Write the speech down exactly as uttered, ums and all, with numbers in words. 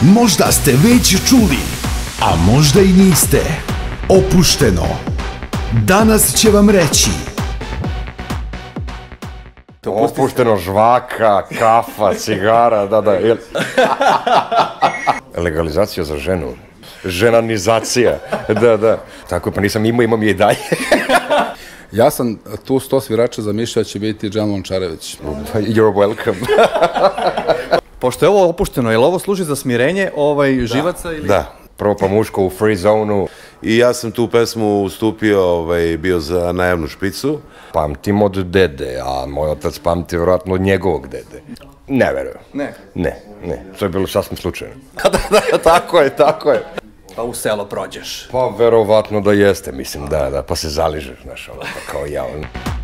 Možda ste već čuli, a možda i niste. Opušteno. Danas će vam reći. Opušteno, žvaka, kafa, cigara, da, da. Legalizacija za ženu. Ženanizacija, da, da. Tako, pa nisam imao, imam je i dalje. Ja sam tu sto svirača zamišljao da će biti Džan Lončarević. You're welcome. Pošto je ovo opušteno, je li ovo služi za smirenje živaca? Da, prvo pa muško u free zonu. I ja sam tu pesmu ustupio, bio za najavnu špicu. Pamtim od dede, a moj otac pamti vjerojatno od njegovog dede. Ne verujem. Ne? Ne, ne. To je bilo sasvim slučajno. Tako je, tako je. Pa u selo prođeš. Pa verovatno da jeste, mislim, da, da, pa se zaližeš, znaš, ono, kao ja, ono.